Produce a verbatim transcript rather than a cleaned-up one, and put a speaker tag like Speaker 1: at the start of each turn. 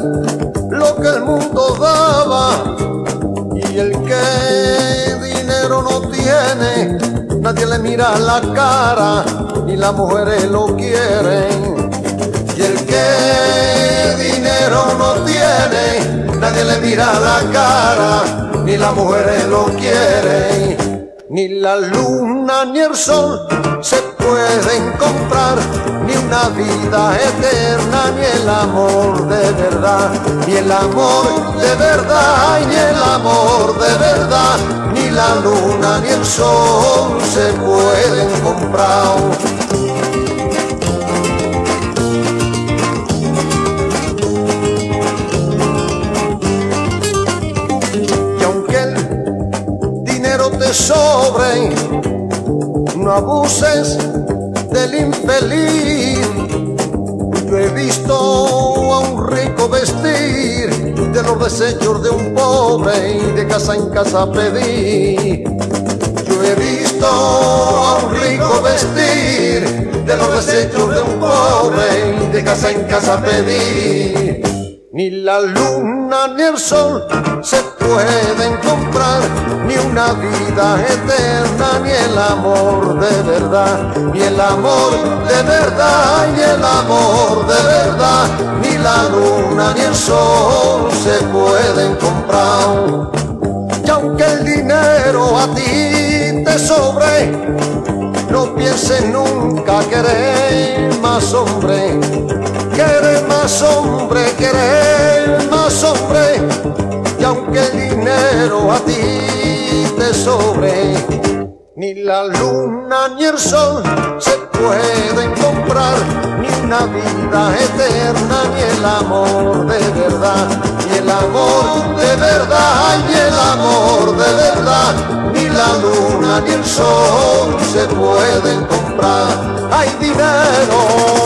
Speaker 1: lo que el mundo daba, y el que dinero no tiene, nadie le mira la cara, ni las mujeres lo quieren. Y el que dinero no tiene, nadie le mira la cara, ni las mujeres lo quieren. Ni la luna ni el sol se pueden comprar, ni una vida eterna, ni el amor de verdad, ni el amor de verdad, ni el amor de verdad, ni la luna ni el sol se pueden comprar. Sobre, no abuses del infeliz. Yo he visto a un rico vestir de los desechos de un pobre y de casa en casa pedir. Yo he visto a un rico vestir de los desechos de un pobre y de casa en casa pedir. Ni la luna ni el sol se pueden comprar, ni una vida eterna, ni el amor de verdad, ni el amor de verdad, ni el amor de verdad, ni la luna ni el sol se pueden comprar. Y aunque el dinero a ti te sobre, no pienses nunca querer más hombre, querer más hombre, querer más hombre. Y aunque el dinero a ti te sobre, ni la luna ni el sol se pueden comprar, ni una vida eterna, ni el amor de verdad, ni el amor de verdad, ni el amor de verdad, ni la luna ni el sol se pueden comprar. ¡Ay, dinero!